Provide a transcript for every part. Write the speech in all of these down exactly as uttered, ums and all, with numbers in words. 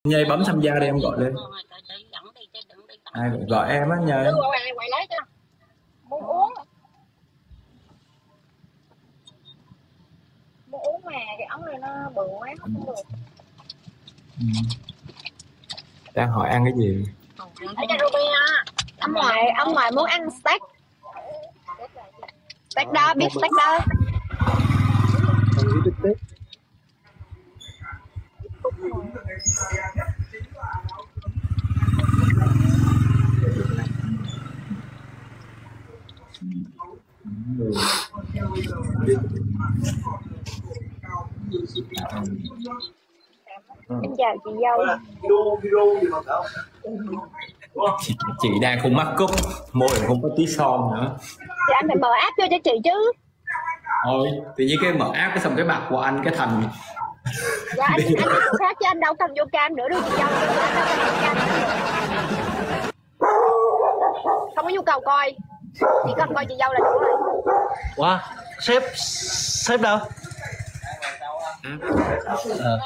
Nhây bấm tham gia đi, em gọi lên. Ai gọi, gọi em á Nhây. Muốn uống. Muốn uống mà cái ống này nó bự quá không được. Ừ. Đang hỏi ăn cái gì? Ở trên Ruby á. Ông ngoại, ông ngoại muốn ăn steak. Steak đó, biết steak đó. Em chào chị dâu. Chị, chị đang không mắc cúp, môi không có tí son nữa. Thì anh phải mở app cho cho chị chứ. Thôi, tự nhiên cái mở app cái xong cái mặt của anh cái thành. Dạ anh, anh với người khác chứ anh đâu cần vô cam nữa đâu chị dâu. Không có nhu cầu coi, chỉ cần coi chị dâu là đủ rồi. Wow, sếp, sếp đâu? À.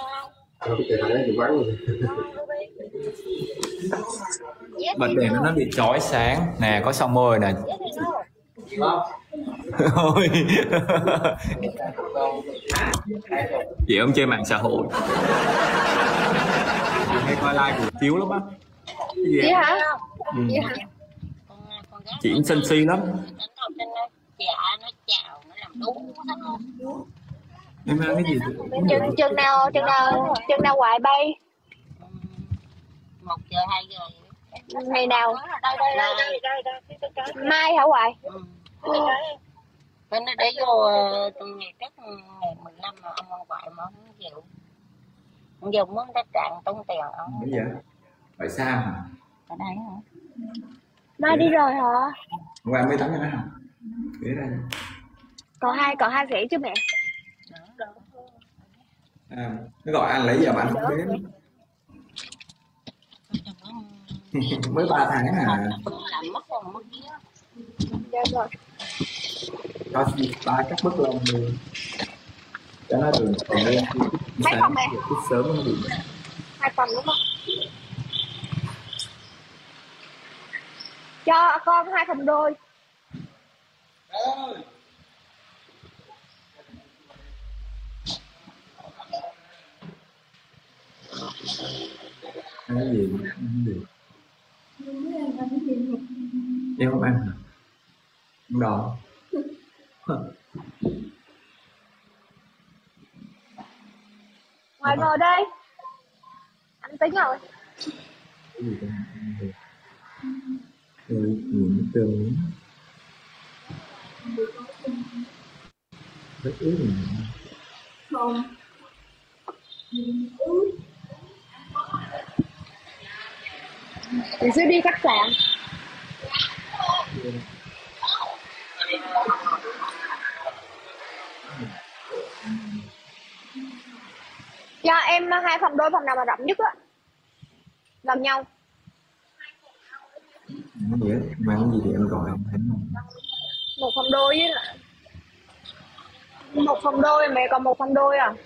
Bật đèn nó bị chói sáng. Nè, có son môi nè. Ôi. Chị ông chơi mạng xã hội. Chị hay coi like của Tiếu lắm á. Chị hả? Ừ. Chị hả? Chị cũng sân si lắm. Em ăn cái gì? Chừng chừng nào chừng nào chừng nào ngoại bay? Một giờ hai giờ. Ngày nào? Mai hả ngoại? Ừ. Cái nó để vô tuần ngày trước ngày mười lăm mà ông ông ngoại mà không chịu. Ông dùng muốn cái trạng tốn tiền ông. Cái gì? Phải Sam hả? Ở đây hả? Mai đi rồi hả? Ngoài mới tắm cho nó hả? Ghế đây. Còn hai còn hai rỉ chứ mẹ. À, nó gọi anh lấy giờ mà anh không đến. Mới ba tháng à. Làm mất không mất gì á. Dạ rồi. Có ba cắt bớt lông đi. Cho nó đường còn lên. Mấy phòng mẹ? Sớm nó bị. Hai phòng đúng không? Cho con hai phòng đôi. Cái gì? Cái gì? Em không ăn hả? Không đỏ. Ngoài ngồi đây. Anh tính rồi. Cái gì vậy? Rồi nhìn tường rất ướt rồi. Không. Mình sẽ đi khách sạn. Cho em hai phòng đôi, phòng nào mà rộng nhất á. Gần nhau. Cái gì á? Mang cái gì thì em gọi em thấy không? Một phòng đôi với lại một phòng đôi, mẹ còn một phòng đôi à?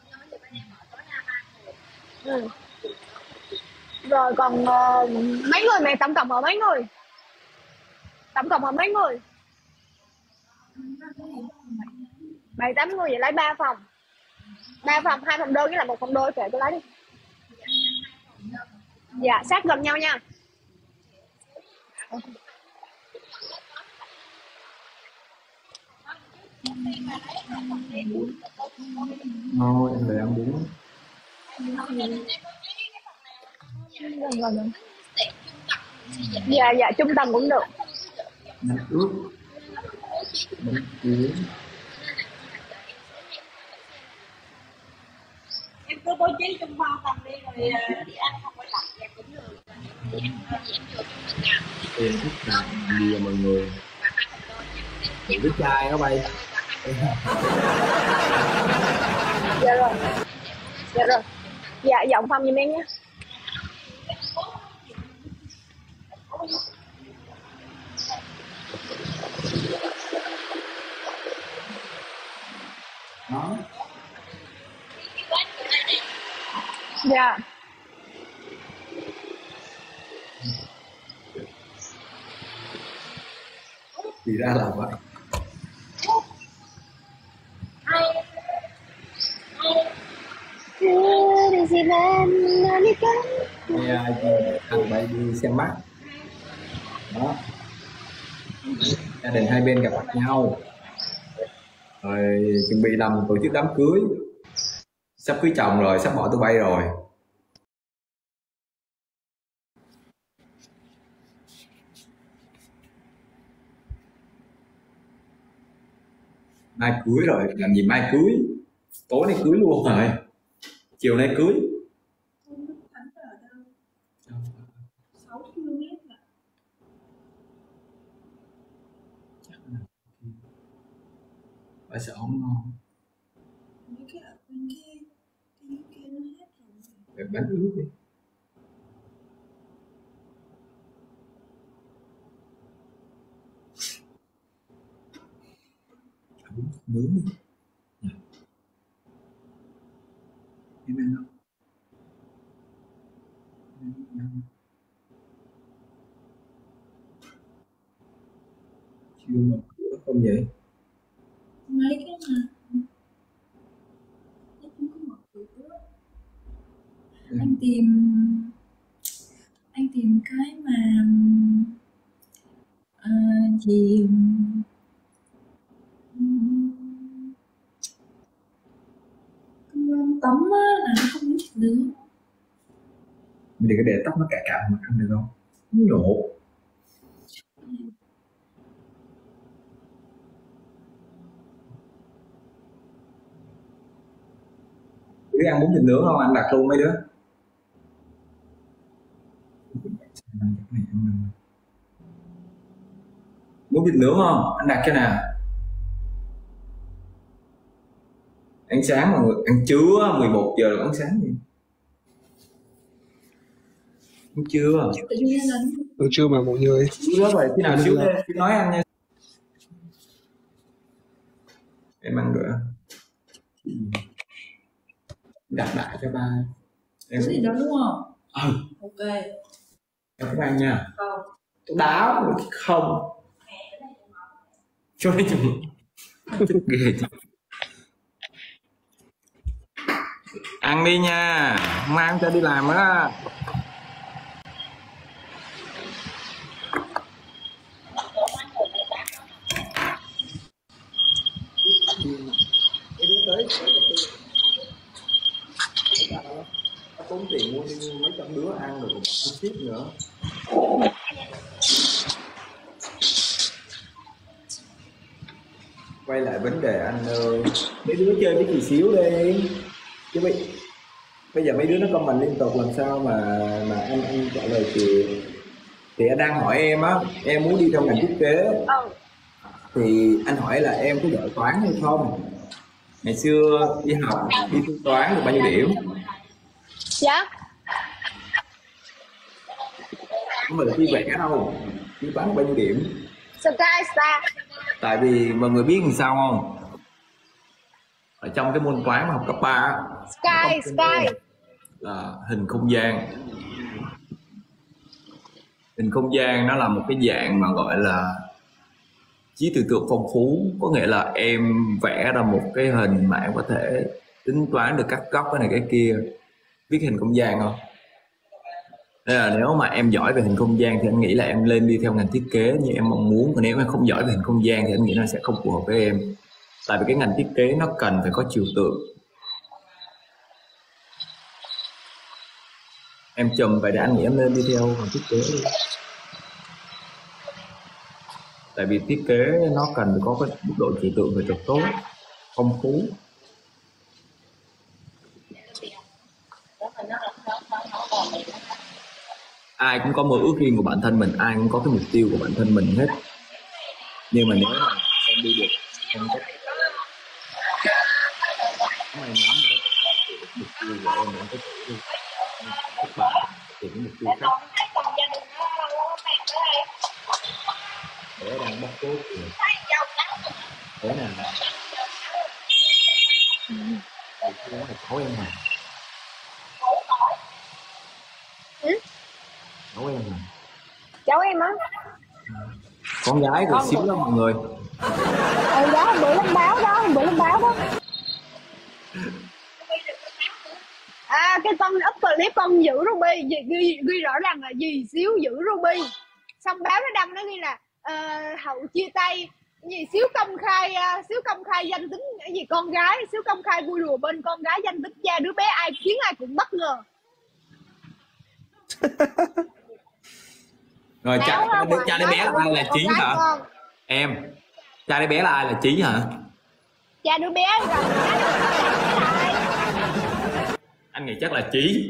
Ừ. Rồi còn uh, mấy người mẹ, tổng cộng ở mấy người? Tổng cộng ở mấy người? Bảy tám người, vậy lấy ba phòng. Ba phòng, hai phòng đôi với lại một phòng đôi, kệ tôi lấy đi. Dạ, sát gần nhau nha. Thôi em về ăn bún. Gần gần. Dạ dạ, trung tầng cũng được. Nước ướp. Bánh cuốn. Em cứ bố trí trong bao tầm đi rồi đi ăn không phải lặt đẹp cũng được. Em thích làm gì à mọi người? Những cái chai nó bay. Dạ rồi. Dạ rồi. Dạ, giọng phòng giùm em nhé. Đó. Dạ. Thì ra là vậy. Nghe thằng bay đi xem mắt đó, gia đình hai bên gặp mặt nhau rồi chuẩn bị làm tổ chức đám cưới, sắp cưới chồng rồi, sắp bỏ tụi bay rồi. Mai cưới rồi, làm gì mai cưới, tối nay cưới luôn rồi, chiều nay cưới. Bà sợ không ngon. Để bánh ướt đi. Nướng đi. Em ăn không? Chưa mở cửa không vậy? Mấy cái mà nó không có mở cửa. Anh tìm anh tìm cái mà à, gì tấm á, là nó không biết được. Mình đừng có để tóc nó cạo cạo mặt ăn được không? Nó nổ. Đứa ăn bún thịt nướng không? Anh đặt luôn mấy đứa. Bún thịt nướng không? Anh đặt cho nào. Ăn sáng mà ăn trưa mười một giờ là ăn sáng gì? Ăn trưa. Ăn trưa mà mọi người. Đó vậy khi nào xíu lên cứ nói anh nha. Em ăn được. Đặt lại cho ba. Em gì đó đúng không? Ừ. Ok. Em không ăn nha. Không. Tôi đáo không. Cho nên chừng. Tức ghê chứ. Ăn đi nha, mang cho đi làm đó. Tốn tiền mua mấy trăm đứa ăn rồi còn ship nữa. Quay lại vấn đề anh ơi, mấy đứa chơi cái gì xíu đi chứ bây, bây giờ mấy đứa nó comment liên tục làm sao mà mà anh anh trả lời kịp. Thì anh đang hỏi em á, em muốn đi theo ngành thiết kế Ừ. thì anh hỏi là em có giỏi toán hay không, ngày xưa đi học đi thi toán được bao nhiêu điểm? Dạ. Không phải là thi vẽ đâu, thi toán được bao nhiêu điểm? Sky Star. Tại vì mọi người biết làm sao không, ở trong cái môn toán mà học cấp ba Sky Sky là hình không gian. Hình không gian nó là một cái dạng mà gọi là trí tưởng tượng phong phú, có nghĩa là em vẽ ra một cái hình mà em có thể tính toán được các góc cái này cái kia. Biết hình không gian không? Nên là nếu mà em giỏi về hình không gian thì anh nghĩ là em lên đi theo ngành thiết kế như em mong muốn. Còn nếu em không giỏi về hình không gian thì anh nghĩ nó sẽ không phù hợp với em. Tại vì cái ngành thiết kế nó cần phải có trừu tượng. Em chùm vậy để anh nghĩ em nên đi theo ngành thiết kế đi. Tại vì thiết kế nó cần phải có cái mức độ trừu tượng phải thật tốt, phong phú. Ai cũng có mơ ước riêng của bản thân mình, ai cũng có cái mục tiêu của bản thân mình hết. Nhưng mà nếu mà em đi được em có may mắn để mục tiêu của em em có thể đi các bạn tìm cái mục tiêu khác. Để đang bắt cốt rồi. Để nè. Cái đó là khối em mà. Ừ? Cháu em à? Cháu em á? Con gái thì Con xíu của- lắm mọi người. Ừ đó, hôm bữa lên báo đó, hôm bữa lên báo đó. À, cái con up clip con giữ Ruby, ghi, ghi, ghi rõ ràng là gì xíu giữ Ruby. Xong báo nó đăng nó ghi là ờ, Hậu chia tay, gì xíu công khai, uh, xíu công khai danh tính cái gì con gái, xíu công khai vui đùa bên con gái, danh tính cha đứa bé ai khiến ai cũng bất ngờ. Rồi cha, Báo cha, ra đứa, ngoài cha đứa nói bé là là ai, là con Trí gái hả? con. Em, cha đứa bé là ai, là Trí hả? Cha đứa bé rồi nó lại Anh nghĩ chắc là Trí.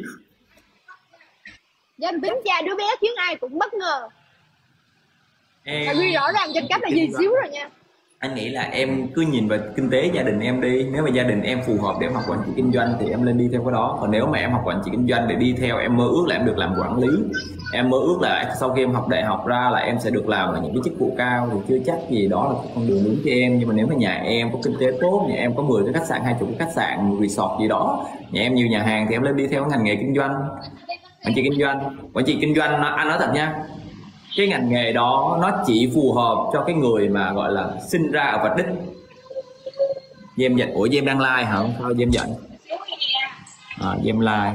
danh tính cha đứa bé khiến ai cũng bất ngờ. Em Là ghi rõ ràng trên cách là gì xíu rồi nha. anh nghĩ là em cứ nhìn vào kinh tế gia đình em đi. Nếu mà gia đình em phù hợp để em học quản trị kinh doanh thì em lên đi theo cái đó. Còn nếu mà em học quản trị kinh doanh để đi theo, em mơ ước là em được làm quản lý, em mơ ước là sau khi em học đại học ra là em sẽ được làm ở những cái chức vụ cao, thì chưa chắc gì đó là cái con đường đúng cho em. Nhưng mà nếu mà nhà em có kinh tế tốt, nhà em có mười cái khách sạn, hai chục cái khách sạn, resort gì đó, nhà em nhiều nhà hàng, thì em lên đi theo ngành nghề kinh doanh, quản trị kinh doanh. Quản trị kinh doanh nó, anh nói thật nha, cái ngành nghề đó nó chỉ phù hợp cho cái người mà gọi là sinh ra ở vạch đích. Dêm giận, ủa Dêm đang like hả? Sao Dêm giận? À, Dêm like.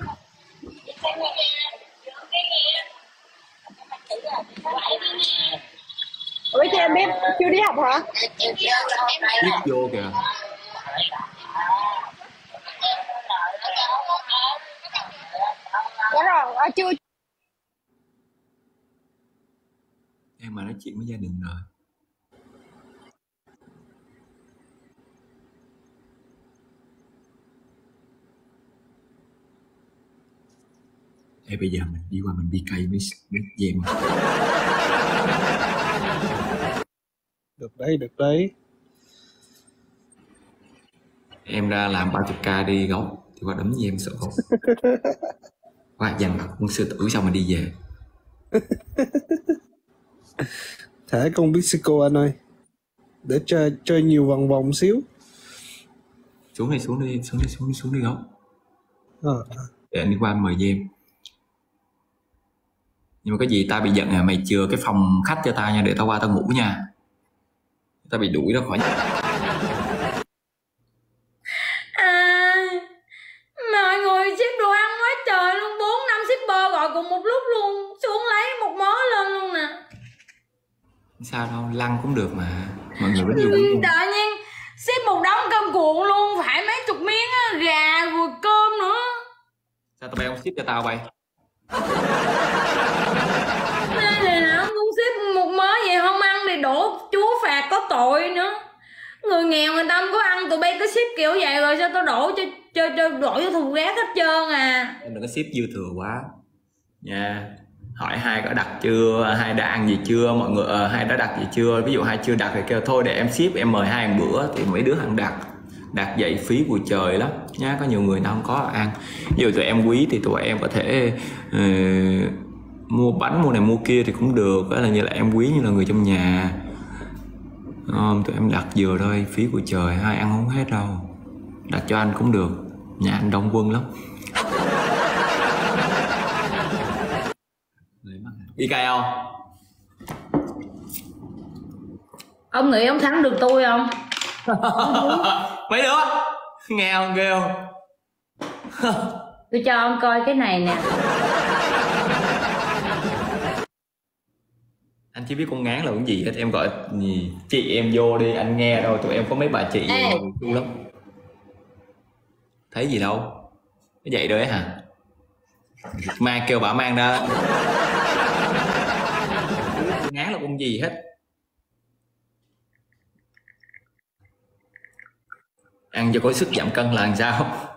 Ủa cho em biết chưa đi học hả? Biết vô kìa. Đúng rồi, à, chưa. Em mà nói chuyện với gia đình rồi. Ê, bây giờ mình đi qua mình đi cây với với Dêm. Được đấy, được đấy. Em ra làm ba mươi k đi gốc thì qua đấm Dêm sợ không? Qua giành mặt quân sư tử xong mình đi về. Thả con Mexico anh ơi. Để chơi chơi nhiều vòng vòng xíu. Xuống đi, xuống đi, xuống đi, xuống đi, xuống đi gốc. À, Để anh đi qua anh mời Dêm. Nhưng mà cái gì tao bị giận à, mày chừa cái phòng khách cho tao nha, để tao qua tao ngủ nha. Tao bị đuổi ra khỏi nhà. À, mọi người ship đồ ăn quá trời luôn, bốn năm shipper gọi cùng một lúc luôn, xuống lấy một mớ lên luôn nè. Sao đâu, lăn cũng được mà. Mọi người vẫn nhiều lắm. Tự nhiên ship một đống cơm cuộn luôn, phải mấy chục miếng á, gà rồi cơm nữa. Sao tao bay không ship cho tao bay? Nên này nào cũng ship một mớ vậy không ăn thì đổ chúa phạt có tội nữa. Người nghèo người ta không có ăn, tụi bay cứ ship kiểu vậy rồi sao tao đổ cho cho cho đổ cho thùng rác hết trơn à. Em đừng có ship dư thừa quá nha. Hỏi hai có đặt chưa, hai đã ăn gì chưa, mọi người ờ, hai đã đặt gì chưa. Ví dụ hai chưa đặt thì kêu thôi để em ship, em mời hai một bữa thì mấy đứa ăn đặt. Đặt vậy phí của trời lắm nha, có nhiều người nào không có ăn. Ví dụ tụi em quý thì tụi em có thể uh, mua bánh mua này mua kia thì cũng được, đó là như là em quý như là người trong nhà. Um, tụi em đặt vừa thôi, phí của trời, hai ăn không hết đâu. Đặt cho anh cũng được, nhà anh đông quân lắm. Đi cây không? Ông nghĩ ông thắng được tôi không? Mấy đứa nghe không, ghê không? Tôi cho ông coi cái này nè. Anh chỉ biết con ngán là cái gì hết. Em gọi gì chị em vô đi, anh nghe đâu, tụi em có mấy bà chị vui lắm. Thấy gì đâu, cái vậy đấy hả? Mang kêu bà mang ra. Ngán là con gì hết. Ăn cho có sức giảm cân là làm sao?